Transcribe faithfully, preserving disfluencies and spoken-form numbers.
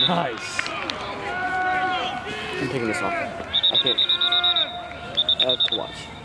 Nice. I'm taking this off. I can't. I have to watch.